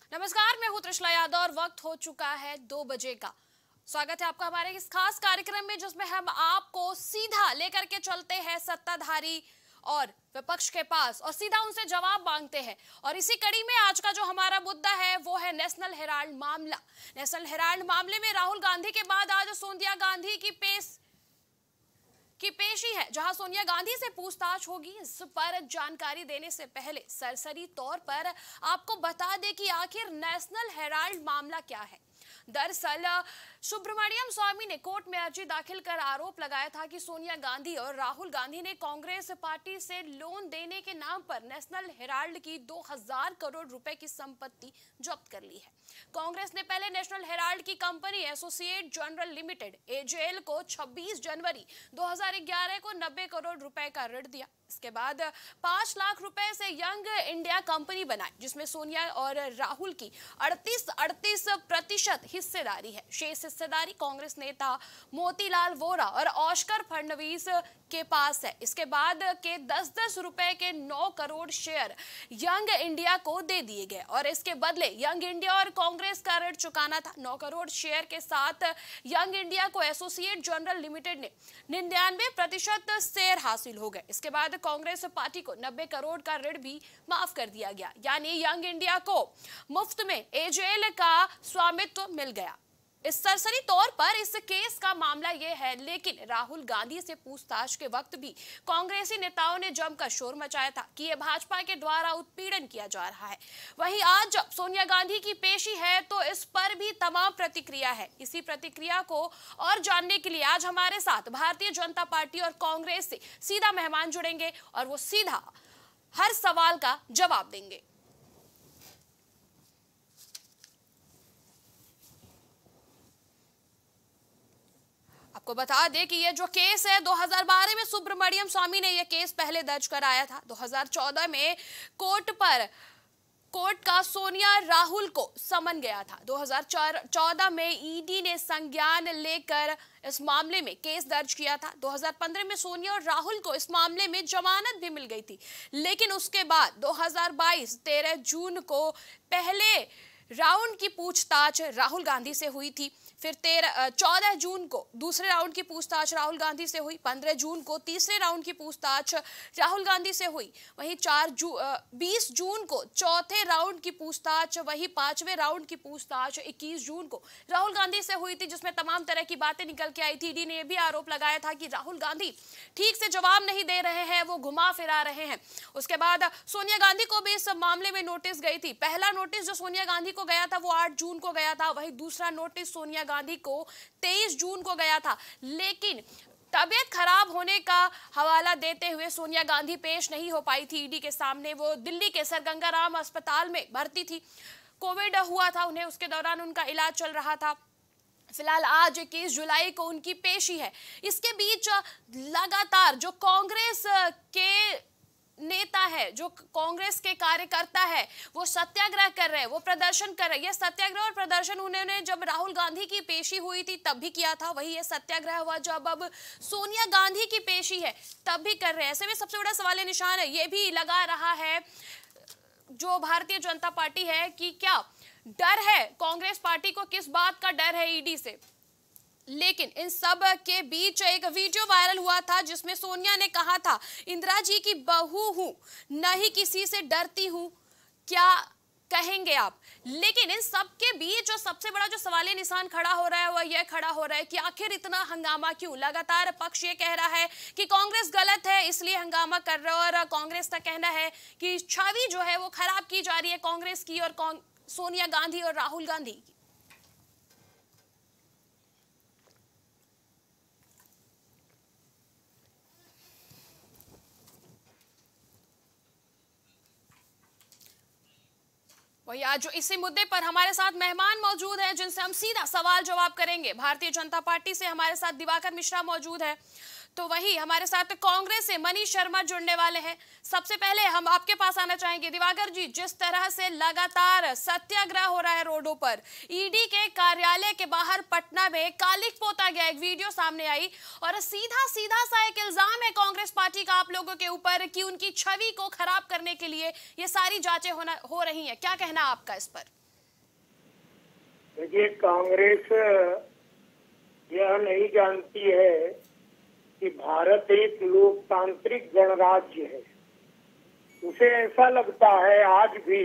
नमस्कार, मैं हूं त्रिशला यादव और वक्त हो चुका है 2 बजे का। स्वागत है आपका हमारे इस खास कार्यक्रम में, जिसमें हम आपको सीधा लेकर के चलते हैं सत्ताधारी और विपक्ष के पास और सीधा उनसे जवाब मांगते हैं। और इसी कड़ी में आज का जो हमारा मुद्दा है वो है नेशनल हेराल्ड मामला। नेशनल हेराल्ड मामले में राहुल गांधी के बाद आज सोनिया गांधी की पेशी है, जहां सोनिया गांधी से पूछताछ होगी। इस पर जानकारी देने से पहले सरसरी तौर पर आपको बता दें कि आखिर नेशनल हेराल्ड मामला क्या है। दरअसल सुब्रमण्यम स्वामी ने कोर्ट में अर्जी दाखिल कर आरोप लगाया था कि सोनिया गांधी और राहुल गांधी ने कांग्रेस पार्टी से लोन देने के नाम पर नेशनल हेराल्ड की 2000 करोड़ रुपए की संपत्ति जब्त कर ली है। कांग्रेस ने पहले नेशनल हेराल्ड की company associate general limited AJL को 26 जनवरी 2011 को 90 करोड़ रुपए का ऋण दिया। इसके बाद 5 लाख रुपए से यंग इंडिया कंपनी बनाई, जिसमें सोनिया और राहुल की 38% हिस्सेदारी है। शेष हिस्सेदारी कांग्रेस नेता मोतीलाल वोरा और ऑस्कर फडणवीस के पास है। इसके बाद के 10-10 रुपए के 9 करोड़ शेयर यंग इंडिया को दे दिए गए और इसके बदले यंग इंडिया और कांग्रेस का ऋण चुकाना था। 9 करोड़ शेयर के साथ यंग इंडिया को एसोसिएट जनरल लिमिटेड ने 99% शेयर हासिल हो गए। इसके बाद कांग्रेस पार्टी को 90 करोड़ का ऋण भी माफ कर दिया गया, यानी यंग इंडिया को मुफ्त में एजेएल का स्वामित्व मिल गया। इस सरसरी तौर पर इस केस का मामला यह है, लेकिन राहुल गांधी से पूछताछ के वक्त भी कांग्रेसी नेताओं ने जमकर शोर मचाया था कि यह भाजपा के द्वारा उत्पीड़न किया जा रहा है। वहीं आज जब सोनिया गांधी की पेशी है तो इस पर भी तमाम प्रतिक्रिया है। इसी प्रतिक्रिया को और जानने के लिए आज हमारे साथ भारतीय जनता पार्टी और कांग्रेस से सीधा मेहमान जुड़ेंगे और वो सीधा हर सवाल का जवाब देंगे। आपको बता दें कि ये जो केस है 2012 में सुब्रमण्यम स्वामी ने यह केस पहले दर्ज कराया था। 2014 में कोर्ट का सोनिया राहुल को समन गया था। 2014 में ईडी ने संज्ञान लेकर इस मामले में केस दर्ज किया था। 2015 में सोनिया और राहुल को इस मामले में जमानत भी मिल गई थी, लेकिन उसके बाद 2022 13 जून को पहले राउंड की पूछताछ राहुल गांधी से हुई थी। फिर 14 जून को दूसरे राउंड की पूछताछ राहुल गांधी से हुई। 15 जून को तीसरे राउंड की पूछताछ राहुल गांधी से हुई। वहीं 20 जून को चौथे राउंड की पूछताछ, वहीं 5वें राउंड की पूछताछ 21 जून को राहुल गांधी से हुई थी, जिसमें तमाम तरह की बातें निकल के आई थी। ईडी ने यह भी आरोप लगाया था कि राहुल गांधी ठीक से जवाब नहीं दे रहे हैं, वो घुमा फिरा रहे हैं। उसके बाद सोनिया गांधी को भी इस मामले में नोटिस गई थी। पहला नोटिस जो सोनिया गांधी को गया था वो 8 जून को गया था। वहीं दूसरा नोटिस सोनिया गांधी को 23 जून को गया था, लेकिन तबीयत खराब होने का हवाला देते हुए सोनिया गांधी पेश नहीं हो पाई थी ईडी के सामने। वो दिल्ली के सर गंगाराम अस्पताल में भर्ती थी। कोविड हुआ था उन्हें, उसके दौरान उनका इलाज चल रहा था। फिलहाल आज 21 जुलाई को उनकी पेशी है। इसके बीच लगातार जो कांग्रेस के नेता है, जो कांग्रेस के कार्यकर्ता है, वो सत्याग्रह कर रहे हैं, वो प्रदर्शन कर रहे हैं। ये सत्याग्रह और प्रदर्शन उन्होंने जब राहुल गांधी की पेशी हुई थी तब भी किया था, वही ये सत्याग्रह हुआ जब अब सोनिया गांधी की पेशी है तब भी कर रहे हैं। ऐसे में सबसे बड़ा सवाल निशान है ये भी लगा रहा है जो भारतीय जनता पार्टी है कि क्या डर है कांग्रेस पार्टी को, किस बात का डर है ईडी से। लेकिन इन सब के बीच एक वीडियो वायरल हुआ था जिसमें सोनिया ने कहा था, इंदिरा जी की बहू हूं, नहीं किसी से डरती हूं, क्या कहेंगे आप। लेकिन इन सब के बीच जो सबसे बड़ा जो सवालिया निशान खड़ा हो रहा है वो यह खड़ा हो रहा है कि आखिर इतना हंगामा क्यों। लगातार पक्ष ये कह रहा है कि कांग्रेस गलत है इसलिए हंगामा कर रहा है, और कांग्रेस का कहना है कि छवि जो है वो खराब की जा रही है कांग्रेस की और सोनिया गांधी और राहुल गांधी की। वही आज इसी मुद्दे पर हमारे साथ मेहमान मौजूद हैं जिनसे हम सीधा सवाल जवाब करेंगे। भारतीय जनता पार्टी से हमारे साथ दिवाकर मिश्रा मौजूद है, तो वही हमारे साथ कांग्रेस से मनीष शर्मा जुड़ने वाले हैं। सबसे पहले हम आपके पास आना चाहेंगे दिवाकर जी, जिस तरह से लगातार सत्याग्रह हो रहा है रोडों पर, ईडी के कार्यालय के बाहर पटना में कालिख पोता गया, एक वीडियो सामने आई और सीधा सीधा सा एक इल्जाम है कांग्रेस पार्टी का आप लोगों के ऊपर कि उनकी छवि को खराब करने के लिए ये सारी जांचें हो रही हैं। क्या कहना आपका इस पर? देखिए, कांग्रेस यह नहीं जानती है कि भारत एक लोकतांत्रिक गणराज्य है। उसे ऐसा लगता है आज भी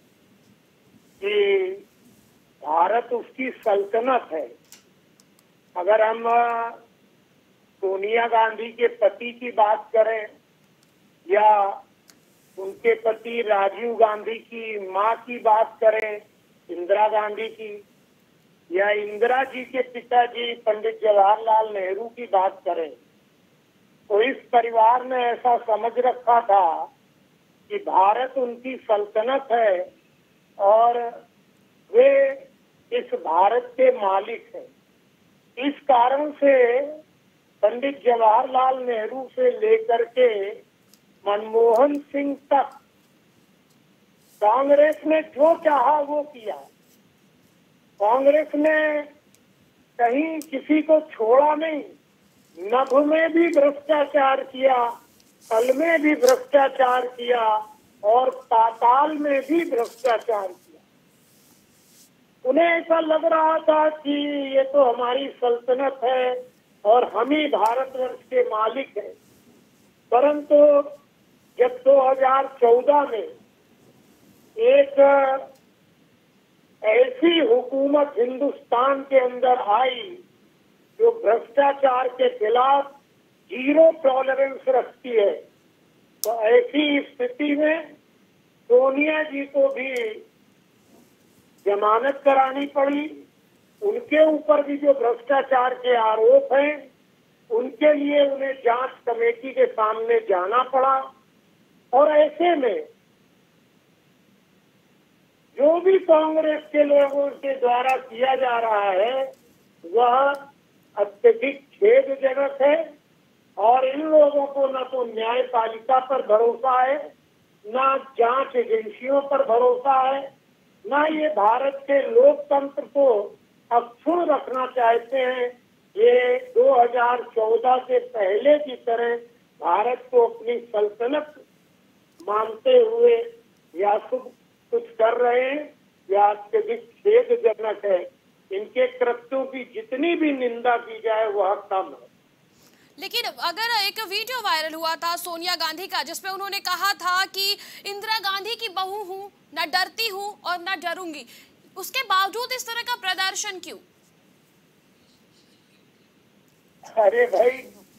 कि भारत उसकी सल्तनत है। अगर हम सोनिया गांधी के पति की बात करें या उनके पति राजीव गांधी की मां की बात करें, इंदिरा गांधी की, या इंदिरा जी के पिताजी पंडित जवाहरलाल नेहरू की बात करें, तो इस परिवार ने ऐसा समझ रखा था कि भारत उनकी सल्तनत है और वे इस भारत के मालिक हैं। इस कारण से पंडित जवाहरलाल नेहरू से लेकर के मनमोहन सिंह तक कांग्रेस ने जो चाहा वो किया। कांग्रेस ने कहीं किसी को छोड़ा नहीं। नभ में भी भ्रष्टाचार किया, तल में भी भ्रष्टाचार किया और पाताल में भी भ्रष्टाचार किया। उन्हें ऐसा लग रहा था कि ये तो हमारी सल्तनत है और हम ही भारतवर्ष के मालिक हैं। परंतु जब 2014 में एक ऐसी हुकूमत हिंदुस्तान के अंदर आई जो भ्रष्टाचार के खिलाफ 0 टॉलरेंस रखती है, तो ऐसी स्थिति में सोनिया जी को भी जमानत करानी पड़ी। उनके ऊपर भी जो भ्रष्टाचार के आरोप हैं, उनके लिए उन्हें जांच कमेटी के सामने जाना पड़ा। और ऐसे में जो भी कांग्रेस के लोगों के द्वारा किया जा रहा है वह अत्यधिक खेदजनक है। और इन लोगों को न तो न्यायपालिका पर भरोसा है, न जांच एजेंसियों पर भरोसा है, न ये भारत के लोकतंत्र को अक्षुण्ण रखना चाहते हैं। ये 2014 से पहले की तरह भारत को अपनी सल्तनत मानते हुए या कुछ कर रहे हैं, या अत्यधिक खेदजनक है। इनके कृत्यों की जितनी भी निंदा की जाए वह कम है। लेकिन अगर एक वीडियो वायरल हुआ था सोनिया गांधी का, जिसमें उन्होंने कहा था कि इंदिरा गांधी की बहू हूं, न डरती हूं और न डरूंगी, उसके बावजूद इस तरह का प्रदर्शन क्यों? अरे भाई,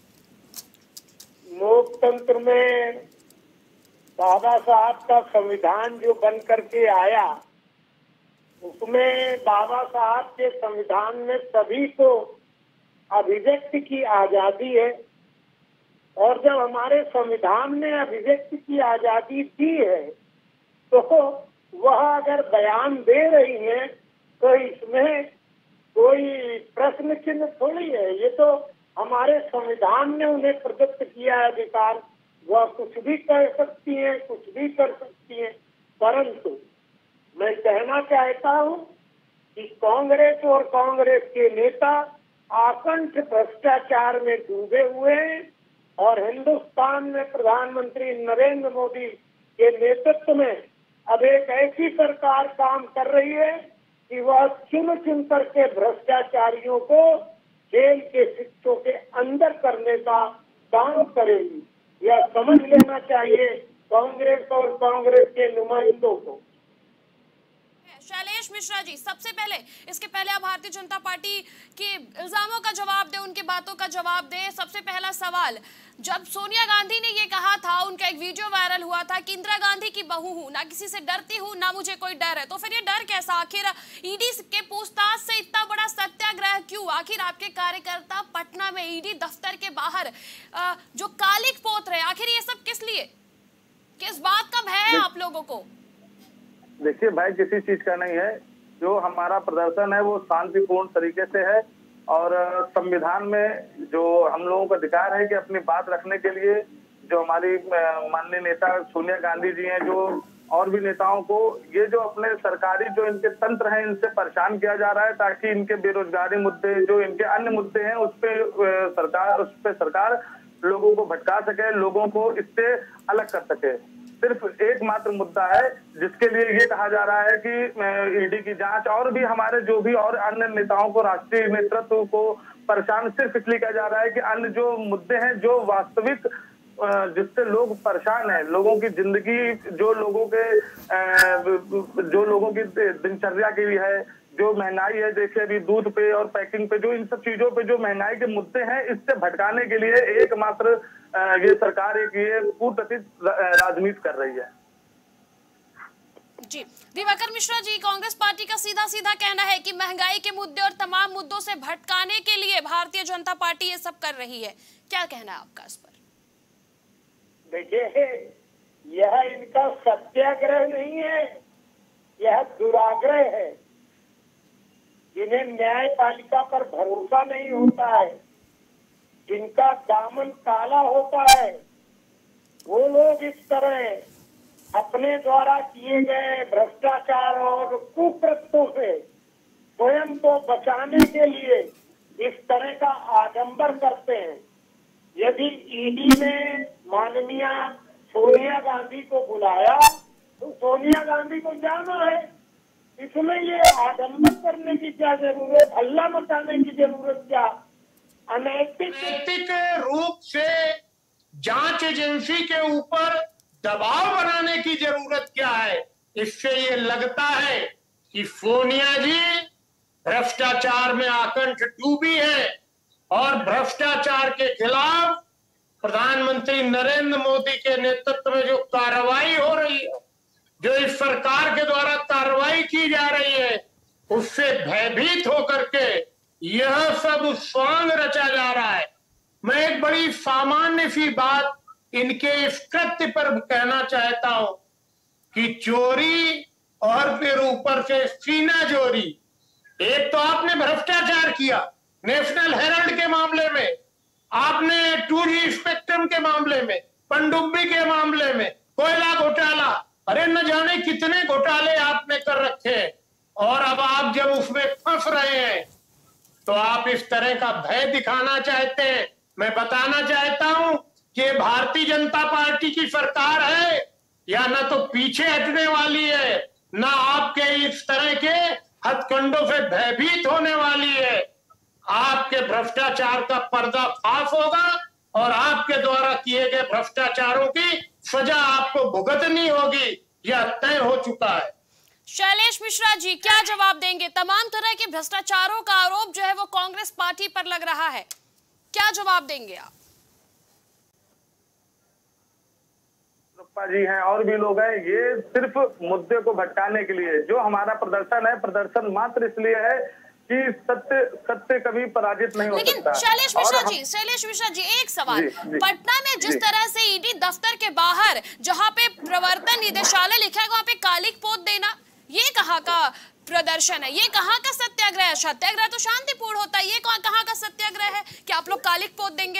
लोकतंत्र में बाबा साहब का संविधान जो बन करके आया, उसमें बाबा साहब के संविधान में सभी को अभिव्यक्ति की आजादी है। और जब हमारे संविधान ने अभिव्यक्ति की आजादी दी है, तो वह अगर बयान दे रही है तो इसमें कोई प्रश्न चिन्ह थोड़ी है। ये तो हमारे संविधान ने उन्हें प्रदत्त किया है अधिकार। वह कुछ भी कर सकती है, कुछ भी कर सकती है। परंतु मैं कहना चाहता हूं कि कांग्रेस और कांग्रेस के नेता आकंठ भ्रष्टाचार में डूबे हुए हैं और हिंदुस्तान में प्रधानमंत्री नरेंद्र मोदी के नेतृत्व में अब एक ऐसी सरकार काम कर रही है कि वह चुन चुन करके भ्रष्टाचारियों को जेल के सिक्कों के अंदर करने का काम करेगी। यह समझ लेना चाहिए कांग्रेस और कांग्रेस के नुमाइंदों को। शैलेश मिश्रा जी, सबसे पहले इसके पहले आप भारतीय जनता पार्टी के इल्जामों का जवाब दें, उनकी बातों का जवाब दें। सबसे पहला सवाल, जब सोनिया गांधी ने ये कहा था, उनका एक वीडियो वायरल हुआ था कि इंदिरा गांधी की बहू हूं, ना किसी से डरती हूं, ना मुझे कोई डर है, तो फिर ये डर कैसा? आखिर ईडी के पूछताछ से इतना बड़ा सत्याग्रह क्यों? आखिर आपके कार्यकर्ता पटना में ईडी दफ्तर के बाहर जो कालिक पोत रहे, आखिर ये सब किस लिए, किस बात का भय है आप लोगों को? देखिए भाई, किसी चीज का नहीं है। जो हमारा प्रदर्शन है वो शांतिपूर्ण तरीके से है और संविधान में जो हम लोगों का अधिकार है कि अपनी बात रखने के लिए जो हमारी माननीय नेता सोनिया गांधी जी हैं, जो और भी नेताओं को ये जो अपने सरकारी जो इनके तंत्र हैं इनसे परेशान किया जा रहा है, ताकि इनके बेरोजगारी मुद्दे, जो इनके अन्य मुद्दे हैं, उस पे सरकार लोगों को भटका सके, लोगों को इससे अलग कर सके। सिर्फ एकमात्र मुद्दा है जिसके लिए ये कहा जा रहा है कि ईडी की जांच, और भी हमारे जो भी और अन्य नेताओं को, राष्ट्रीय नेतृत्व को परेशान सिर्फ इसलिए किया जा रहा है कि अन्य जो मुद्दे हैं, जो वास्तविक जिससे लोग परेशान हैं, लोगों की जिंदगी, जो लोगों की दिनचर्या की भी है, जो महंगाई है, देखिए अभी दूध पे और पैकिंग पे, जो इन सब चीजों पे जो महंगाई के मुद्दे हैं, इससे भटकाने के लिए एकमात्र ये सरकार ये कूटनीतिक राजनीति कर रही है। जी दिवाकर मिश्रा जी, कांग्रेस पार्टी का सीधा सीधा कहना है कि महंगाई के मुद्दे और तमाम मुद्दों से भटकाने के लिए भारतीय जनता पार्टी ये सब कर रही है, क्या कहना है आपका इस पर? देखिए, यह इनका सत्याग्रह नहीं है, यह दुराग्रह है। जिन्हें न्यायपालिका पर भरोसा नहीं होता है, जिनका दामन काला होता है, वो लोग इस तरह अपने द्वारा किए गए भ्रष्टाचार और कुकृत्यों से स्वयं को बचाने के लिए इस तरह का आडंबर करते हैं। यदि ईडी ने माननीय सोनिया गांधी को बुलाया तो सोनिया गांधी को जाना है, इसमें ये आडंबर करने की क्या जरूरत, हल्ला मचाने की जरूरत क्या, अनैतिक रूप से जांच एजेंसी के ऊपर दबाव बनाने की जरूरत क्या है? इससे ये लगता है कि सोनिया जी भ्रष्टाचार में आकंठ डूबी है और भ्रष्टाचार के खिलाफ प्रधानमंत्री नरेंद्र मोदी के नेतृत्व में जो कार्रवाई हो रही है, जो इस सरकार के द्वारा कार्रवाई की जा रही है, उससे भयभीत होकर के यह सब स्वांग रचा जा रहा है। मैं एक बड़ी सामान्य सी बात इनके इस कृत्य पर कहना चाहता हूं कि चोरी और फिर ऊपर से सीना चोरी। एक तो आपने भ्रष्टाचार किया नेशनल हेराल्ड के मामले में, आपने 2G स्पेक्ट्रम के मामले में, पनडुब्बी के मामले में, कोयला घोटाला, अरे न जाने कितने घोटाले आपने कर रखे हैं। और अब आप जब उसमें फंस रहे हैं तो आप इस तरह का भय दिखाना चाहते हैं। मैं बताना चाहता हूं कि भारतीय जनता पार्टी की सरकार है या न तो पीछे हटने वाली है, न आपके इस तरह के हथकंडों से भयभीत होने वाली है। आपके भ्रष्टाचार का पर्दाफाश होगा और आपके द्वारा किए गए भ्रष्टाचारों की सजा आपको भुगतनी होगी, यह तय हो चुका है। शैलेश मिश्रा जी, क्या जवाब देंगे? तमाम तरह के भ्रष्टाचारों का आरोप जो है वो कांग्रेस पार्टी पर लग रहा है, क्या जवाब देंगे आप? रूपा जी हैं और भी लोग हैं, ये सिर्फ मुद्दे को भटकाने के लिए जो हमारा प्रदर्शन है, प्रदर्शन मात्र इसलिए है कि सत्य कभी पराजित नहीं हो सकता। लेकिन शैलेश मिश्रा जी एक सवाल, पटना में जिस तरह से ईडी दफ्तर के बाहर जहां पे प्रवर्तन निदेशालय लिखा है वहां पे कालिक पोत देना, ये कहाँ का प्रदर्शन है? ये कहाँ का सत्याग्रह है? सत्याग्रह तो शांतिपूर्ण होता है, ये कहाँ का सत्याग्रह है कि आप लोग कालिक पोत देंगे?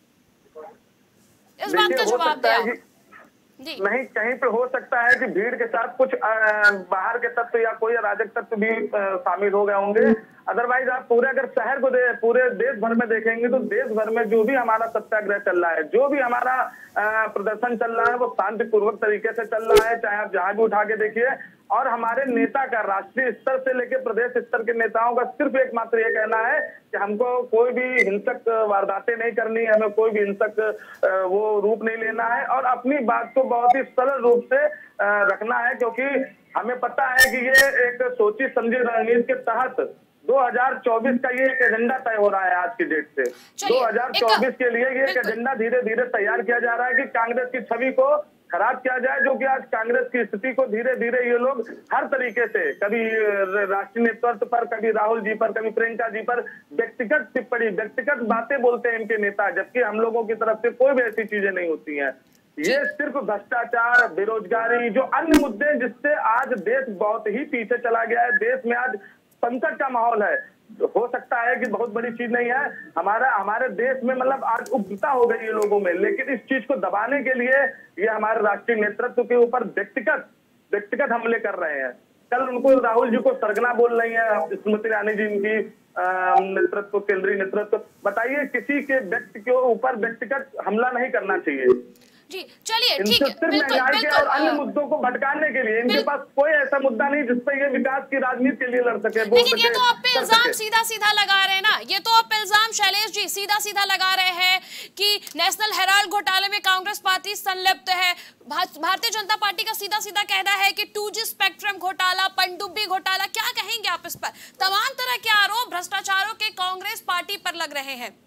इस बात का जवाब दें। नहीं, कहीं पे हो सकता है कि भीड़ के साथ कुछ बाहर के तत्व या कोई अराजक तत्व भी शामिल हो गए होंगे। अदरवाइज आप पूरे अगर शहर को पूरे देश भर में देखेंगे तो देश भर में जो भी हमारा सत्याग्रह चल रहा है, जो भी हमारा प्रदर्शन चल रहा है, वो शांतिपूर्वक तरीके से चल रहा है, चाहे आप जहां भी उठा के देखिए। और हमारे नेता का राष्ट्रीय स्तर से लेकर प्रदेश स्तर के नेताओं का सिर्फ एकमात्र ये कहना है कि हमको कोई भी हिंसक वारदातें नहीं करनी है, हमें कोई भी हिंसक वो रूप नहीं लेना है और अपनी बात को बहुत ही सरल रूप से रखना है, क्योंकि हमें पता है कि ये एक सोची समझी रणनीति के तहत 2024 का ये एक एजेंडा तय हो रहा है आज की डेट से। 2024 के लिए ये एक एजेंडा धीरे धीरे तैयार किया जा रहा है कि कांग्रेस की छवि को खराब किया जाए, जो कि आज कांग्रेस की स्थिति को धीरे धीरे ये लोग हर तरीके से, कभी राष्ट्रीय नेतृत्व पर, कभी राहुल जी पर, कभी प्रियंका जी पर व्यक्तिगत टिप्पणी, व्यक्तिगत बातें बोलते हैं इनके नेता, जबकि हम लोगों की तरफ से कोई भी ऐसी चीजें नहीं होती हैं। ये सिर्फ भ्रष्टाचार, बेरोजगारी, जो अन्य मुद्दे जिससे आज देश बहुत ही पीछे चला गया है, देश में आज संकट का माहौल है। हो सकता है कि बहुत बड़ी चीज नहीं है, हमारे देश में मतलब आज उग्रता हो गई है लोगों में, लेकिन इस चीज को दबाने के लिए ये हमारे राष्ट्रीय नेतृत्व के ऊपर व्यक्तिगत हमले कर रहे हैं। कल उनको राहुल जी को सरगना बोल रही है स्मृति ईरानी जी, इनकी नेतृत्व, केंद्रीय नेतृत्व। बताइए, किसी के व्यक्ति के ऊपर व्यक्तिगत हमला नहीं करना चाहिए। जी चलिए ठीक है, सिर्फ बिल्कुल महंगाई के और अन्य मुद्दों को भटकाने के लिए इनके पास कोई ऐसा मुद्दा नहीं जिसपे ये विकास की राजनीति के लिए लड़ सके। लेकिन ये तो आप पे इल्जाम सीधा सीधा लगा रहे हैं ना, ये तो आप इल्जाम शैलेश जी सीधा सीधा लगा रहे हैं कि नेशनल हेराल्ड घोटाले में कांग्रेस पार्टी संलिप्त है। भारतीय जनता पार्टी का सीधा सीधा कहना है कि 2G स्पेक्ट्रम घोटाला, पनडुब्बी घोटाला, क्या कहेंगे आप इस पर? तमाम तरह के आरोप भ्रष्टाचारों के कांग्रेस पार्टी पर लग रहे हैं।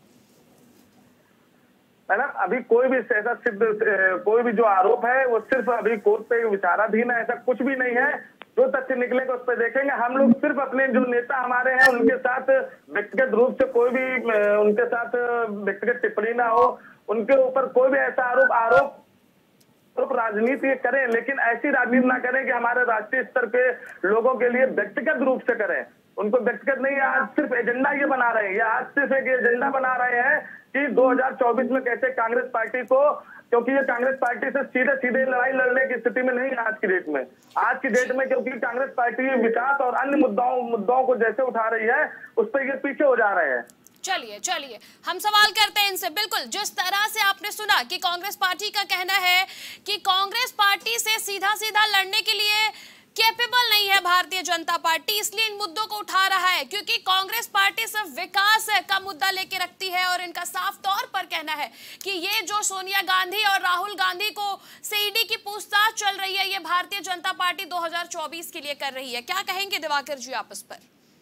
मैडम अभी कोई भी ऐसा सिद्ध कोई भी जो आरोप है वो सिर्फ अभी कोर्ट पे विचाराधीन है, ऐसा कुछ भी नहीं है। जो तथ्य निकलेगा उस पर देखेंगे। हम लोग सिर्फ अपने जो नेता हमारे हैं उनके साथ व्यक्तिगत रूप से कोई भी उनके साथ व्यक्तिगत टिप्पणी ना हो, उनके ऊपर कोई भी ऐसा आरोप राजनीति करें, लेकिन ऐसी राजनीति ना करें कि हमारे राष्ट्रीय स्तर के लोगों के लिए व्यक्तिगत रूप से करें। उनको व्यक्तिगत नहीं, आज सिर्फ एजेंडा ये बना रहे हैं, आज सिर्फ एक एजेंडा बना रहे हैं कि 2024 में कैसे कांग्रेस पार्टी को, क्योंकि ये कांग्रेस पार्टी से सीधे सीधे लड़ाई लड़ने की स्थिति में नहीं है आज की डेट में। आज की डेट में क्योंकि कांग्रेस पार्टी विकास और अन्य मुद्दाओं को जैसे उठा रही है उस पर ये पीछे हो जा रहे हैं। चलिए हम सवाल करते हैं इनसे। बिल्कुल जिस तरह से आपने सुना कि कांग्रेस पार्टी का कहना है कि कांग्रेस पार्टी से सीधा सीधा लड़ने के लिए कैपेबल नहीं है भारतीय जनता पार्टी, इसलिए इन मुद्दों को उठा रहा है, क्योंकि कांग्रेस पार्टी सिर्फ विकास का मुद्दा लेके रखती है। और इनका साफ तौर पर कहना है कि ये जो सोनिया गांधी और राहुल गांधी को ईडी की पूछताछ चल रही है, ये भारतीय जनता पार्टी 2024 के लिए कर रही है। क्या कहेंगे दिवाकर जी आप इस पर?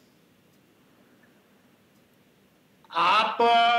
आप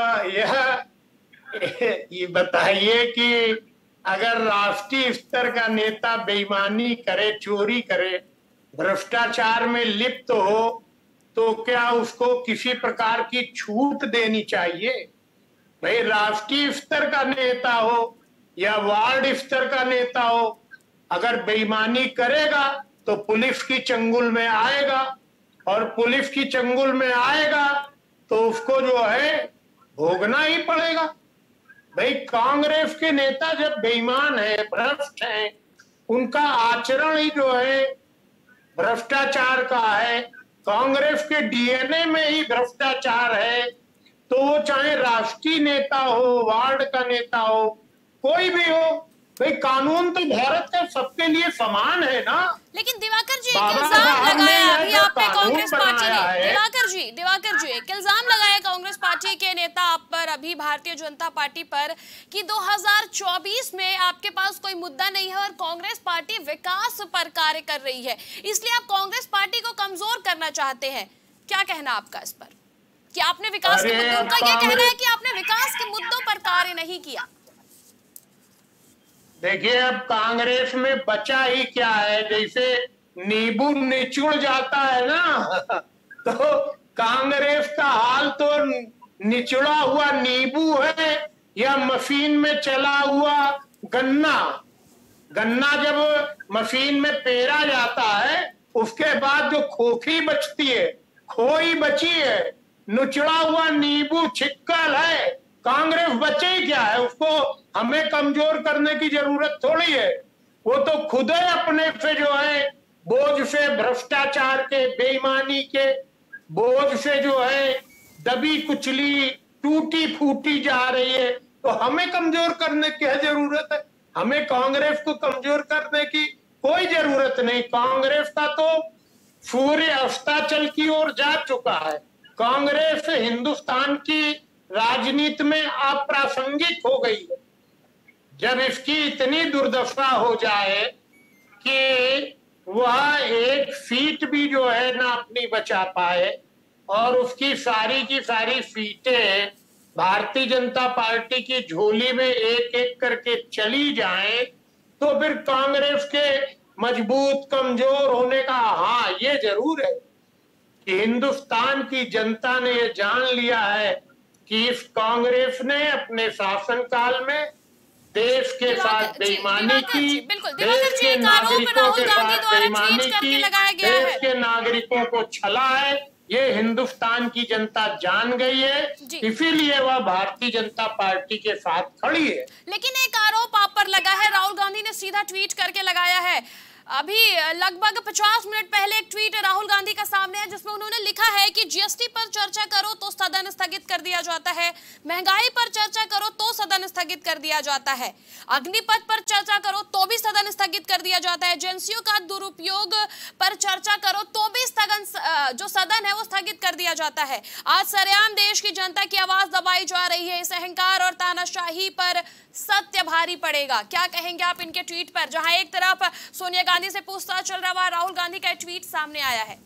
ये बताइए कि अगर राष्ट्रीय स्तर का नेता बेईमानी करे, चोरी करे, भ्रष्टाचार में लिप्त हो, तो क्या उसको किसी प्रकार की छूट देनी चाहिए? भाई राष्ट्रीय स्तर का नेता हो या वार्ड स्तर का नेता हो, अगर बेईमानी करेगा तो पुलिस की चंगुल में आएगा, और पुलिस की चंगुल में आएगा तो उसको जो है भोगना ही पड़ेगा। भाई कांग्रेस के नेता जब बेईमान है, भ्रष्ट है, उनका आचरण ही जो है भ्रष्टाचार का है, कांग्रेस के डीएनए में ही भ्रष्टाचार है, तो वो चाहे राष्ट्रीय नेता हो, वार्ड का नेता हो, कोई भी हो, भाई कानून तो भारत का सबके लिए समान है ना। लेकिन दिवाकर जी एक इल्जाम लगाया अभी आप पे कांग्रेस पार्टी ने, दिवाकर जी एक इल्जाम लगाया कांग्रेस पार्टी के नेता आप पर, अभी भारतीय जनता पार्टी पर, कि 2024 में आपके पास कोई मुद्दा नहीं है और कांग्रेस पार्टी विकास पर कार्य कर रही है, इसलिए आप कांग्रेस पार्टी को कमजोर करना चाहते हैं। क्या कहना आपका इस पर कि आपने विकास के मुद्दों का, ये कहना है कि आपने विकास के मुद्दों पर कार्य नहीं किया? देखिए अब कांग्रेस में बचा ही क्या है, जैसे नींबू निचुड़ जाता है ना तो कांग्रेस का हाल तो निचुड़ा हुआ नींबू है या मशीन में चला हुआ गन्ना। गन्ना जब मशीन में पेरा जाता है उसके बाद जो खोखी बचती है, खोई बची है, निचुड़ा हुआ नींबू छिक्कल है। कांग्रेस बचे ही क्या है, उसको हमें कमजोर करने की जरूरत थोड़ी है। वो तो खुद ही अपने पे जो है बोझ से, भ्रष्टाचार के, बेईमानी के बोझ से जो है दबी कुचली, टूटी फूटी जा रही है, तो हमें कमजोर करने की जरूरत है? हमें कांग्रेस को कमजोर करने की कोई जरूरत नहीं। कांग्रेस का तो सूर्य अस्ताचल की ओर जा चुका है। कांग्रेस हिंदुस्तान की राजनीति में अप्रासंगिक हो गई है। जब इसकी इतनी दुर्दशा हो जाए कि वह एक सीट भी जो है ना अपनी बचा पाए और उसकी सारी की सारी सीटें भारतीय जनता पार्टी की झोली में एक एक करके चली जाएं, तो फिर कांग्रेस के मजबूत कमजोर होने का, हाँ ये जरूर है कि हिंदुस्तान की जनता ने ये जान लिया है कि इस कांग्रेस ने अपने शासनकाल में देश के साथ बेईमानी की, देश के नागरिकों के साथ बेईमानी की, देश के नागरिकों को छला है, ये हिंदुस्तान की जनता जान गई है, इसीलिए वह भारतीय जनता पार्टी के साथ खड़ी है। लेकिन एक आरोप आप पर लगा है, राहुल गांधी ने सीधा ट्वीट करके लगाया है, अभी लगभग 50 मिनट पहले एक ट्वीट राहुल गांधी का सामने है जिसमें उन्होंने लिखा है कि जीएसटी पर चर्चा करो तो सदन स्थगित कर दिया जाता है, महंगाई पर चर्चा करो तो सदन स्थगित कर दिया जाता है, अग्निपथ पर चर्चा करो तो भी सदन स्थगित कर दिया जाता है, एजेंसियों का दुरुपयोग पर चर्चा करो तो भी जो सदन है वो स्थगित कर दिया जाता है। आज सरेआम देश की जनता की आवाज दबाई जा रही है। इस अहंकार और तानाशाही पर सत्य भारी पड़ेगा। क्या कहेंगे आप इनके ट्वीट पर, जहां एक तरफ सोनिया गांधी से पूछताछ चल रहा है, राहुल गांधी का ट्वीट सामने आया है?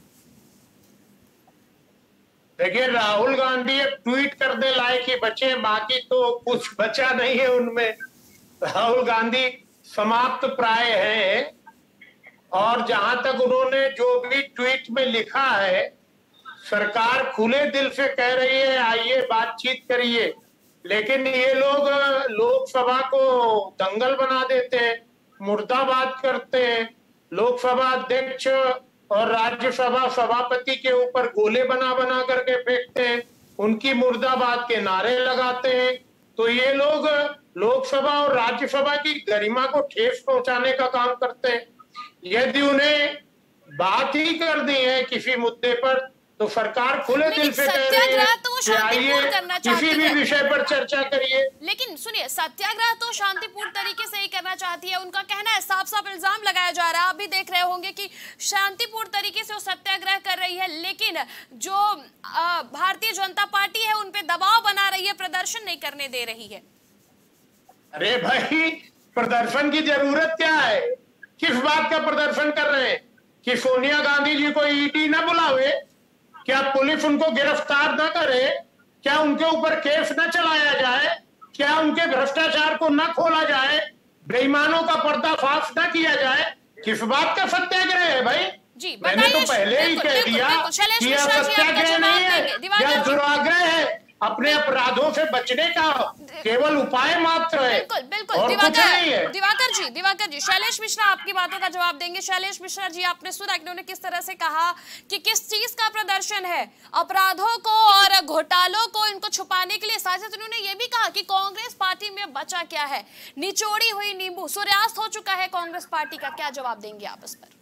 देखिए, राहुल गांधी अब ट्वीट करने लायक ही बचे, बाकी तो कुछ बचा नहीं है उनमें। राहुल गांधी समाप्त प्राय है। और जहां तक उन्होंने जो भी ट्वीट में लिखा है, सरकार खुले दिल से कह रही है आइए बातचीत करिए, लेकिन ये लोग लोकसभा को दंगल बना देते हैं, मुर्दाबाद करते हैं, लोकसभा अध्यक्ष और राज्यसभा सभापति के ऊपर गोले बना बना करके फेंकते हैं, उनकी मुर्दाबाद के नारे लगाते हैं। तो ये लोग लोकसभा और राज्यसभा की गरिमा को ठेस पहुंचाने का काम करते हैं। यदि उन्हें बात ही कर दी है किसी मुद्दे पर, तो सरकार खुले दिल से कह रही है कि आइए किसी भी विषय पर चर्चा करिए। लेकिन सुनिए, सत्याग्रह तो शांतिपूर्ण तरीके से ही करना चाहती है। उनका कहना है, साफ साफ इल्जाम लगाया जा रहा है, आप भी देख रहे होंगे कि शांतिपूर्ण तरीके से वो सत्याग्रह कर रही है, लेकिन जो भारतीय जनता पार्टी है उन पे दबाव बना रही है, प्रदर्शन नहीं करने दे रही है। अरे भाई, प्रदर्शन की जरूरत क्या है? किस बात का प्रदर्शन कर रहे हैं? कि सोनिया गांधी जी को ईडी न बुलावे? क्या पुलिस उनको गिरफ्तार न करे? क्या उनके ऊपर केस न चलाया जाए? क्या उनके भ्रष्टाचार को न खोला जाए? बेईमानों का पर्दाफाश न किया जाए? किस बात का सत्याग्रह है भाई? जी, मैंने तो पहले ही कह दिया कि यह सत्याग्रह नहीं है, यह दुराग्रह है। अपने अपराधों से बचने का केवल उपाय मात्र है। बिल्कुल बिल्कुल। और कुछ नहीं है। दिवाकर जी, शैलेश मिश्रा आपकी बातों का जवाब देंगे। शैलेश मिश्रा जी, आपने सुना इन्होंने किस तरह से कहा कि किस चीज का प्रदर्शन है? अपराधों को और घोटालों को इनको छुपाने के लिए। साथ ही उन्होंने ये भी कहा कि कांग्रेस पार्टी में बचा क्या है? निचोड़ी हुई नींबू, सूर्यास्त हो चुका है कांग्रेस पार्टी का। क्या जवाब देंगे आप इस पर?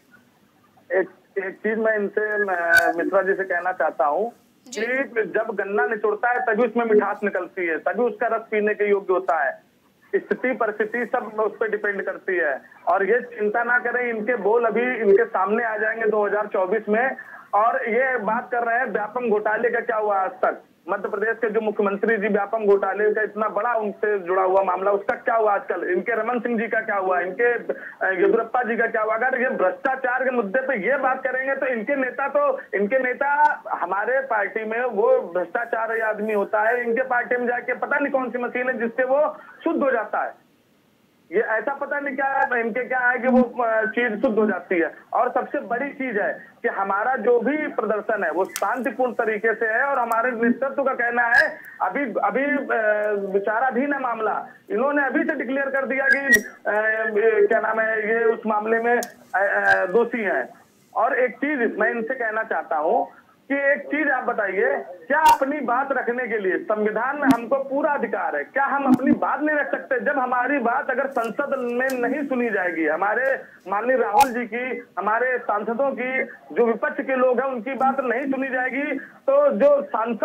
एक चीज मैं इनसे मिश्रा जी से कहना चाहता हूँ कि जब गन्ना निचोड़ता है तभी उसमें मिठास निकलती है, तभी उसका रस पीने के योग्य होता है। स्थिति परिस्थिति सब उस पर डिपेंड करती है। और ये चिंता ना करें, इनके बोल अभी इनके सामने आ जाएंगे 2024 में। और ये बात कर रहे हैं व्यापम घोटाले का क्या हुआ आज तक। मध्य प्रदेश के जो मुख्यमंत्री जी व्यापम घोटाले का इतना बड़ा उनसे जुड़ा हुआ मामला, उसका क्या हुआ आजकल? इनके रमन सिंह जी का क्या हुआ? इनके येदियुरप्पा जी का क्या हुआ? अगर ये भ्रष्टाचार के मुद्दे पे ये बात करेंगे तो इनके नेता हमारे पार्टी में वो भ्रष्टाचार आदमी होता है, इनके पार्टी में जाके पता नहीं कौन सी मशीन है जिससे वो शुद्ध हो जाता है। ये ऐसा पता नहीं क्या है इनके, क्या है कि वो चीज शुद्ध हो जाती है। और सबसे बड़ी चीज है कि हमारा जो भी प्रदर्शन है वो शांतिपूर्ण तरीके से है। और हमारे नेतृत्व का कहना है, अभी विचाराधीन है मामला, इन्होंने अभी से डिक्लेयर कर दिया कि क्या नाम है, ये उस मामले में दोषी हैं। और एक चीज मैं इनसे कहना चाहता हूँ कि एक चीज आप बताइए, क्या अपनी बात रखने के लिए संविधान में हमको पूरा अधिकार है, क्या हम अपनी बात नहीं रख सकते? जब हमारी बात अगर संसद में नहीं सुनी जाएगी, हमारे माननीय राहुल जी की, हमारे सांसदों की, जो विपक्ष के लोग हैं उनकी बात नहीं सुनी जाएगी, तो जो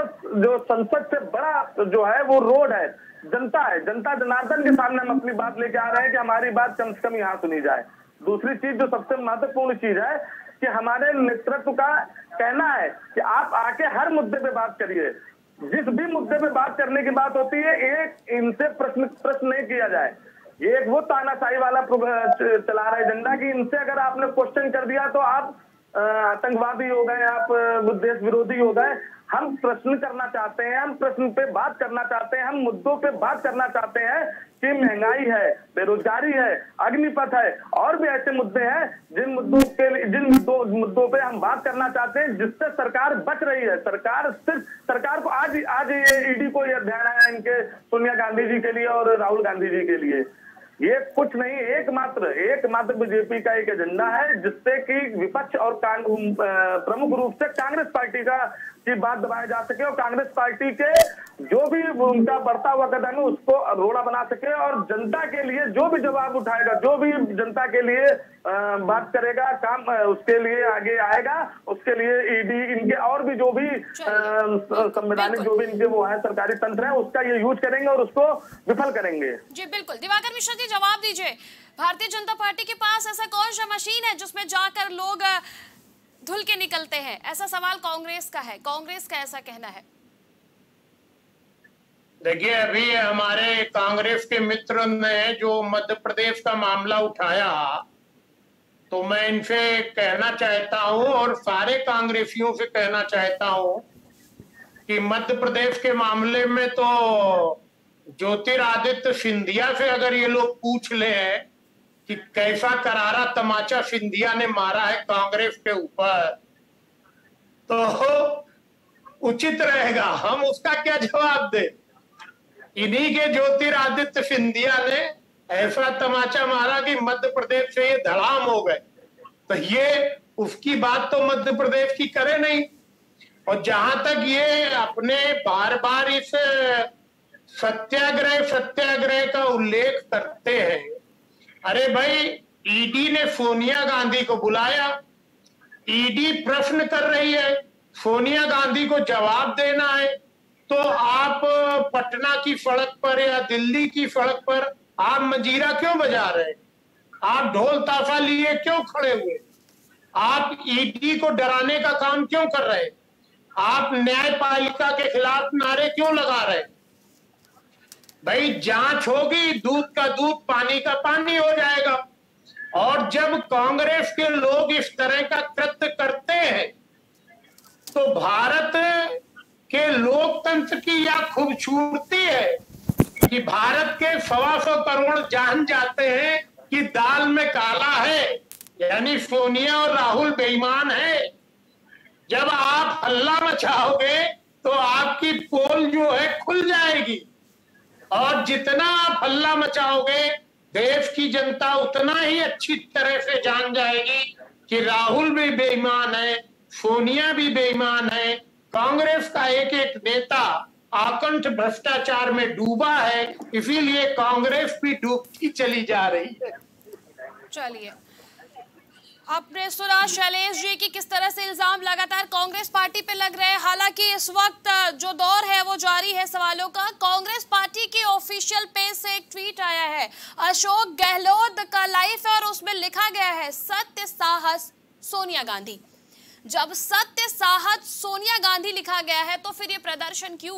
संसद से बड़ा जो है वो रोड है, जनता है। जनता जनार्दन के सामने हम अपनी बात लेके आ रहे हैं कि हमारी बात कम से कम यहाँ सुनी जाए। दूसरी चीज जो सबसे महत्वपूर्ण चीज है कि हमारे नेतृत्व का कहना है कि आप आके हर मुद्दे पे बात करिए। जिस भी मुद्दे पे बात करने की बात होती है, एक इनसे प्रश्न नहीं किया जाए। ये एक वो तानाशाही वाला चला रहा है एजेंडा कि इनसे अगर आपने क्वेश्चन कर दिया तो आप आतंकवादी हो गए, आप देश विरोधी हो गए। हम प्रश्न करना चाहते हैं, हम प्रश्न पे बात करना चाहते हैं, हम मुद्दों पे बात करना चाहते हैं कि महंगाई है, बेरोजगारी है, अग्निपथ है, और भी ऐसे मुद्दे हैं जिन मुद्दों पे हम बात करना चाहते हैं जिससे सरकार बच रही है। सरकार को आज ये ईडी को यह ध्यान आया इनके सोनिया गांधी जी के लिए और राहुल गांधी जी के लिए। ये कुछ नहीं, एकमात्र बीजेपी का एक एजेंडा है जिससे कि विपक्ष और प्रमुख रूप से कांग्रेस पार्टी का की बात दबाई जा सके और कांग्रेस पार्टी के जो भी उनका बढ़ता हुआ कदम है उसको रोड़ा बना सके और जनता के लिए जो भी जवाब उठाएगा, जो भी जनता के लिए बात करेगा, काम उसके लिए आगे आएगा, उसके लिए ईडी इनके और भी जो भी संवैधानिक जो भी इनके वो है सरकारी तंत्र है उसका ये यूज करेंगे और उसको विफल करेंगे। जी बिल्कुल। दिवाकर मिश्रा जी जवाब दीजिए, भारतीय जनता पार्टी के पास ऐसा कौन सा मशीन है जिसमें जाकर लोग धुल के निकलते हैं? ऐसा सवाल कांग्रेस का है, कांग्रेस का ऐसा कहना है। देखिए, अभी हमारे कांग्रेस के मित्र ने जो मध्य प्रदेश का मामला उठाया, तो मैं इनसे कहना चाहता हूं और सारे कांग्रेसियों से कहना चाहता हूं कि मध्य प्रदेश के मामले में तो ज्योतिरादित्य सिंधिया से अगर ये लोग पूछ ले कि कैसा करारा तमाचा सिंधिया ने मारा है कांग्रेस के ऊपर, तो उचित रहेगा। हम उसका क्या जवाब दें? इन्हीं के ज्योतिरादित्य सिंधिया ने ऐसा तमाचा मारा कि मध्य प्रदेश से ये धड़ाम हो गए, तो ये उसकी बात तो मध्य प्रदेश की करे नहीं। और जहां तक ये अपने बार बार इस सत्याग्रह का उल्लेख करते हैं, अरे भाई, ईडी ने सोनिया गांधी को बुलाया, ईडी प्रश्न कर रही है, सोनिया गांधी को जवाब देना है, तो आप पटना की सड़क पर या दिल्ली की सड़क पर आप मंजीरा क्यों बजा रहे हैं? आप ढोल ताशा लिए क्यों खड़े हुए? आप ईडी को डराने का काम क्यों कर रहे हैं? आप न्यायपालिका के खिलाफ नारे क्यों लगा रहे हैं? भाई, जांच होगी, दूध का दूध पानी का पानी हो जाएगा। और जब कांग्रेस के लोग इस तरह का कृत्य करते हैं तो भारत के लोकतंत्र की यह खूबसूरती है कि भारत के 125 करोड़ जान जाते हैं कि दाल में काला है, यानी सोनिया और राहुल बेईमान है। जब आप हल्ला मचाओगे तो आपकी पोल जो है खुल जाएगी, और जितना आप हल्ला मचाओगे देश की जनता उतना ही अच्छी तरह से जान जाएगी कि राहुल भी बेईमान है, सोनिया भी बेईमान है, कांग्रेस का एक एक नेता आकंठ भ्रष्टाचार में डूबा है, इसीलिए कांग्रेस भी डूबती चली जा रही है। चलिए, आपने सुना शैलेश जी की किस तरह से इल्जाम लगातार कांग्रेस पार्टी पे लग रहे हैं। हालांकि इस वक्त जो दौर है वो जारी है सवालों का। कांग्रेस पार्टी के ऑफिशियल पेज से एक ट्वीट आया है अशोक गहलोत का लाइफ है और उसमें लिखा गया है सत्य साहस सोनिया गांधी। जब सत्य साहस सोनिया गांधी लिखा गया है तो फिर ये प्रदर्शन क्यों?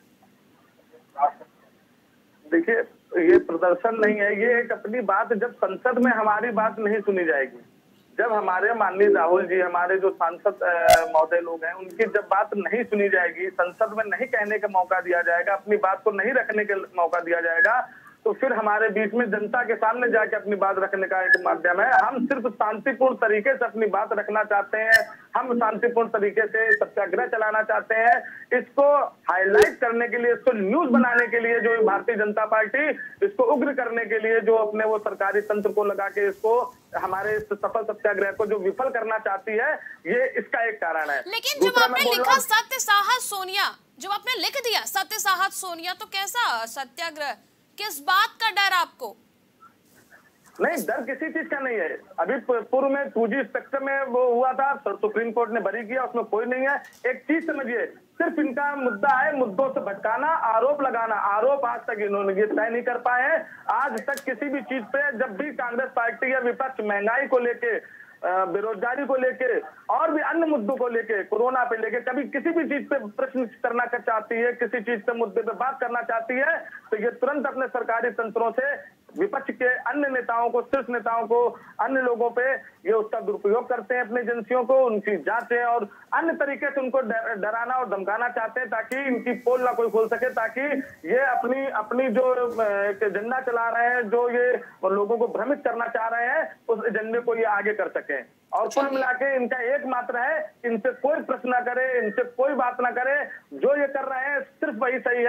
देखिए, ये प्रदर्शन नहीं है, ये एक अपनी बात, जब संसद में हमारी बात नहीं सुनी जाएगी, जब हमारे माननीय राहुल जी, हमारे जो सांसद महोदय लोग हैं, उनकी जब बात नहीं सुनी जाएगी, संसद में नहीं कहने का मौका दिया जाएगा, अपनी बात को नहीं रखने का मौका दिया जाएगा, तो फिर हमारे बीच में जनता के सामने जाके अपनी बात रखने का एक माध्यम है। हम सिर्फ शांतिपूर्ण तरीके से अपनी बात रखना चाहते हैं, हम शांतिपूर्ण तरीके से सत्याग्रह चलाना चाहते हैं। इसको हाईलाइट करने के लिए, इसको न्यूज बनाने के लिए जो भारतीय जनता पार्टी इसको उग्र करने के लिए जो अपने वो सरकारी तंत्र को लगा के इसको हमारे सफल सत्याग्रह को जो विफल करना चाहती है, ये इसका एक कारण है। लेकिन जब आपने लिखा सत्य साहस सोनिया, जब आपने लिख दिया सत्य साहस सोनिया, तो कैसा सत्याग्रह, किस बात का डर आपको? नहीं, डर किसी चीज का नहीं है। अभी पूर्व में 2G स्पेक्ट्रम में वो हुआ था, सुप्रीम कोर्ट ने बरी किया, उसमें कोई नहीं है। एक चीज समझिए, सिर्फ इनका मुद्दा है मुद्दों से भटकाना, आरोप लगाना। आरोप आज तक इन्होंने ये तय नहीं कर पाए हैं। आज तक किसी भी चीज पे, जब भी कांग्रेस पार्टी या विपक्ष महंगाई को लेके, बेरोजगारी को लेके और भी अन्य मुद्दों को लेके, कोरोना पे लेके, कभी किसी भी चीज पे प्रश्न करना चाहती है, किसी चीज पे मुद्दे पे बात करना चाहती है, तो ये तुरंत अपने सरकारी तंत्रों से विपक्ष के अन्य नेताओं को, शीर्ष नेताओं को, अन्य लोगों पे ये उसका दुरुपयोग करते हैं, अपनी एजेंसियों को, उनकी जांचें और अन्य तरीके से उनको डराना और धमकाना चाहते हैं ताकि इनकी पोल ना कोई खोल सके, ताकि ये अपनी जो एक एजेंडा चला रहे हैं, जो ये लोगों को भ्रमित करना चाह रहे हैं, उस एजेंडे को ये आगे कर सके। और कुल मिला के इनका एकमात्र है, इनसे कोई प्रश्न ना करे, इनसे कोई बात ना करे, जो ये कर रहे हैं सिर्फ वही सही है।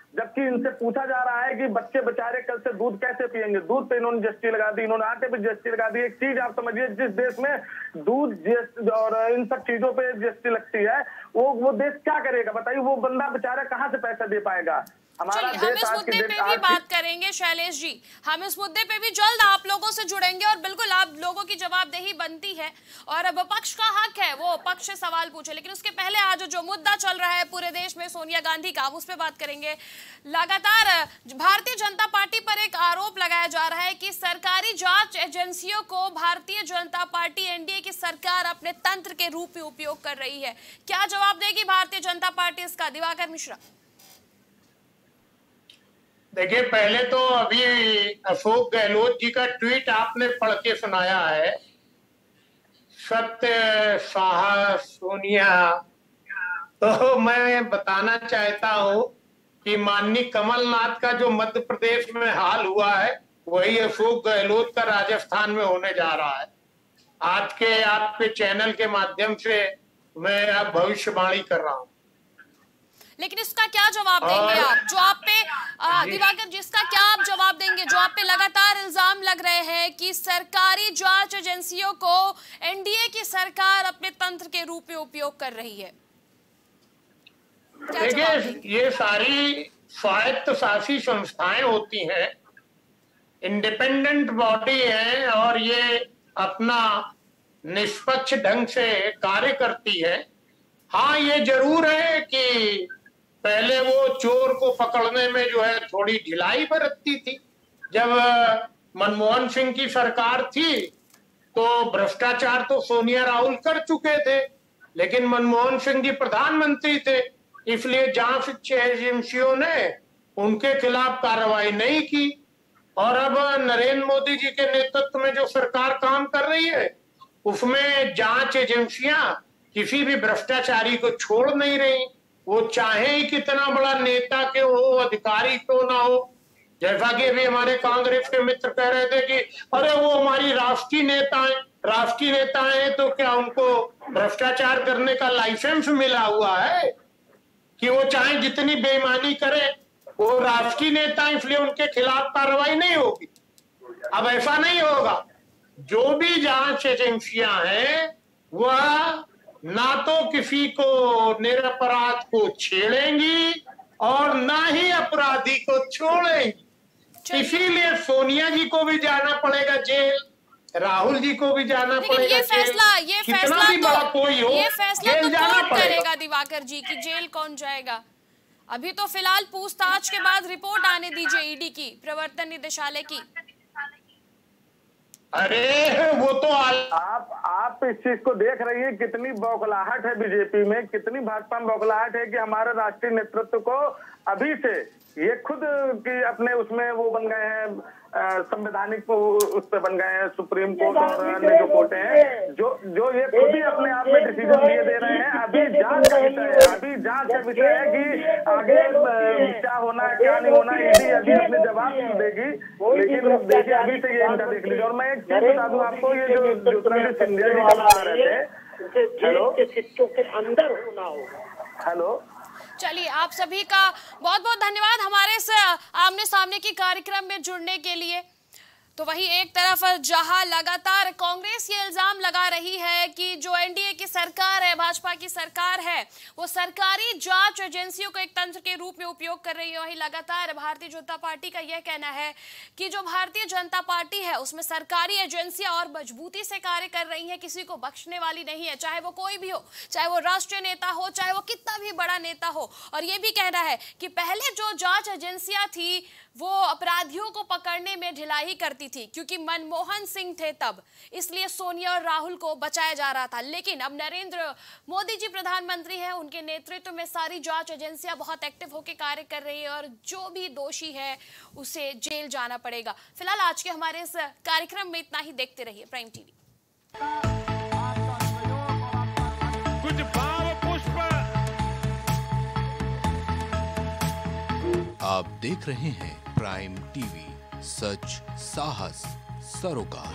जबकि इनसे पूछा जा रहा है कि बच्चे बेचारे कल से दूध कैसे पिएंगे। दूध पे इन्होंने जीएसटी लगा दी, इन्होंने आटे पे जीएसटी लगा दी। एक चीज आप समझिए, जिस देश में दूध जीएसटी और इन सब चीजों पे जीएसटी लगती है, वो देश क्या करेगा बताइए? वो बंदा बेचारा कहाँ से पैसा दे पाएगा? हमारा हम इस मुद्दे पे भी बात करेंगे शैलेश जी, हम इस मुद्दे पे भी जल्द आप लोगों से जुड़ेंगे और बिल्कुल आप लोगों की जवाबदेही बनती है और विपक्ष का हक है वो पक्ष से सवाल पूछे। लेकिन उसके पहले आज जो मुद्दा चल रहा है पूरे देश में सोनिया गांधी का, उस पर बात करेंगे। लगातार भारतीय जनता पार्टी पर एक आरोप लगाया जा रहा है कि सरकारी जांच एजेंसियों को भारतीय जनता पार्टी एनडीए की सरकार अपने तंत्र के रूप में उपयोग कर रही है। क्या जवाब देगी भारतीय जनता पार्टी इसका? दिवाकर मिश्रा। देखिए, पहले तो अभी अशोक गहलोत जी का ट्वीट आपने पढ़ के सुनाया है, सत्य, साहस, सोनिया। तो मैं बताना चाहता हूं कि माननीय कमलनाथ का जो मध्य प्रदेश में हाल हुआ है, वही अशोक गहलोत का राजस्थान में होने जा रहा है। आज के आपके चैनल के माध्यम से मैं अब भविष्यवाणी कर रहा हूं। लेकिन इसका क्या जवाब देंगे आप, जो आप पे दिवाकर, जिसका क्या आप जवाब देंगे, जो आप पे लगातार इल्जाम लग रहे हैं कि सरकारी जांच एजेंसियों को एनडीए की सरकार अपने तंत्र के रूप में उपयोग कर रही है? देखिए, ये सारी स्वायत्त शासी संस्थाएं होती हैं, इंडिपेंडेंट बॉडी है और ये अपना निष्पक्ष ढंग से कार्य करती है। हाँ, ये जरूर है कि पहले वो चोर को पकड़ने में जो है थोड़ी ढिलाई बरतती थी। जब मनमोहन सिंह की सरकार थी तो भ्रष्टाचार तो सोनिया राहुल कर चुके थे, लेकिन मनमोहन सिंह जी प्रधानमंत्री थे, इसलिए जांच एजेंसियों ने उनके खिलाफ कार्रवाई नहीं की। और अब नरेंद्र मोदी जी के नेतृत्व में जो सरकार काम कर रही है, उसमें जांच एजेंसियां किसी भी भ्रष्टाचारी को छोड़ नहीं रही। वो चाहे ही कितना बड़ा नेता के हो, अधिकारी तो ना हो। जैसा कि अभी हमारे कांग्रेस के मित्र कह रहे थे कि अरे वो हमारी राष्ट्रीय नेता है तो क्या उनको भ्रष्टाचार करने का लाइसेंस मिला हुआ है कि वो चाहे जितनी बेईमानी करे, वो राष्ट्रीय नेता, इसलिए उनके खिलाफ कार्रवाई नहीं होगी? अब ऐसा नहीं होगा। जो भी जांच एजेंसियां हैं वह ना तो किसी को निरपराध को छेड़ेंगी और ना ही अपराधी को छोड़ेंगी। इसीलिए सोनिया जी को भी जाना पड़ेगा जेल, राहुल जी को भी जाना पड़ेगा। ये फैसला भी बड़ा कोई हो, ये फैसला तो कोर्ट करेगा दिवाकर जी कि जेल कौन जाएगा। अभी तो फिलहाल पूछताछ के बाद रिपोर्ट आने दीजिए ईडी की, प्रवर्तन निदेशालय की। अरे वो तो आप इस चीज को देख रही है, कितनी बौखलाहट है बीजेपी में, कितनी भाजपा में बौखलाहट है कि हमारे राष्ट्रीय नेतृत्व को अभी से ये खुद कि अपने उसमें वो बन गए हैं, संवैधानिक उस पे बन गए हैं, सुप्रीम कोर्ट और अन्य जो कोर्ट हैं, जो ये खुद ही अपने आप में डिसीजन लिए दे रहे हैं। अभी जांच का विषय है कि आगे क्या होना है क्या नहीं होना, ईडी अभी अपने जवाब देगी। लेकिन देखिए, अभी से ये इनका देख लीजिए। और मैं एक चीज बता दूं आपको, ये जो ज्योतिरादित्य सिंधिया जी का बता रहे थे, हेलो, सिक्कों के अंदर होना होगा। हेलो, चलिए, आप सभी का बहुत बहुत धन्यवाद हमारे इस आमने सामने की कार्यक्रम में जुड़ने के लिए। तो वहीं एक तरफ जहां लगातार कांग्रेस ये इल्जाम लगा रही है कि जो एनडीए की सरकार है, भाजपा की सरकार है, वो सरकारी जांच एजेंसियों को एक तंत्र के रूप में उपयोग कर रही है, वहीं लगातार भारतीय जनता पार्टी का यह कहना है कि जो भारतीय जनता पार्टी है उसमें सरकारी एजेंसियां और मजबूती से कार्य कर रही हैं, किसी को बख्शने वाली नहीं है, चाहे वो कोई भी हो, चाहे वो राष्ट्रीय नेता हो, चाहे वो कितना भी बड़ा नेता हो। और ये भी कहना है कि पहले जो जांच एजेंसियां थी वो अपराधियों को पकड़ने में ढिलाई करती थी, क्योंकि मनमोहन सिंह थे तब, इसलिए सोनिया और राहुल को बचाया जा रहा था। लेकिन अब नरेंद्र मोदी जी प्रधानमंत्री हैं, उनके नेतृत्व में सारी जांच एजेंसियां बहुत एक्टिव होकर कार्य कर रही है और जो भी दोषी है उसे जेल जाना पड़ेगा। फिलहाल आज के हमारे इस कार्यक्रम में इतना ही। देखते रहिए प्राइम टीवी। कुछ भाव पुष्प। आप देख रहे हैं प्राइम टीवी, सच साहस सरोकार।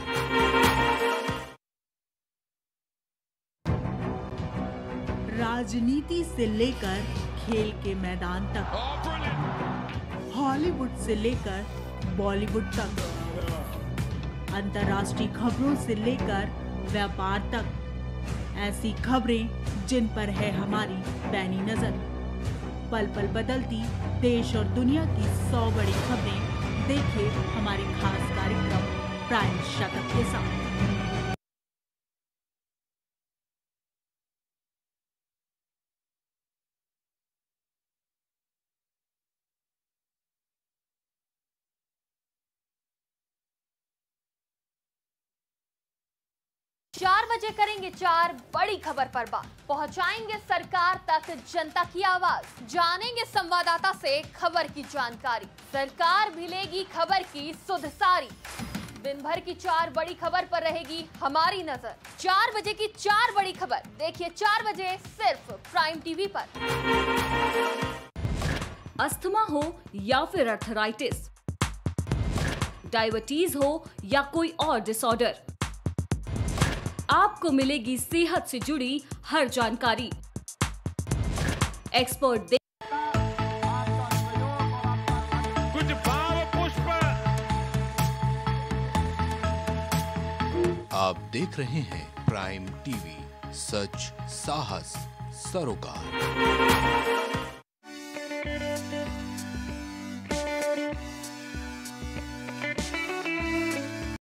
राजनीति से लेकर खेल के मैदान तक हॉलीवुड से लेकर बॉलीवुड तक, अंतर्राष्ट्रीय खबरों से लेकर व्यापार तक, ऐसी खबरें जिन पर है हमारी पैनी नजर। पल पल बदलती देश और दुनिया की 100 बड़ी खबरें देखिए हमारे खास कार्यक्रम प्राइम शतक के साथ। 4 बजे करेंगे 4 बड़ी खबर पर बात, पहुंचाएंगे सरकार तक जनता की आवाज, जानेंगे संवाददाता से खबर की जानकारी, सरकार भी लेगी खबर की सुध सारी। दिन भर की 4 बड़ी खबर पर रहेगी हमारी नजर। 4 बजे की 4 बड़ी खबर देखिए 4 बजे सिर्फ प्राइम टीवी पर। अस्थमा हो या फिर अर्थराइटिस, डायबिटीज हो या कोई और डिसऑर्डर, आपको मिलेगी सेहत से जुड़ी हर जानकारी। एक्सपर्ट कुछ भाव पुष्प। आप देख रहे हैं प्राइम टीवी, सच साहस सरोकार।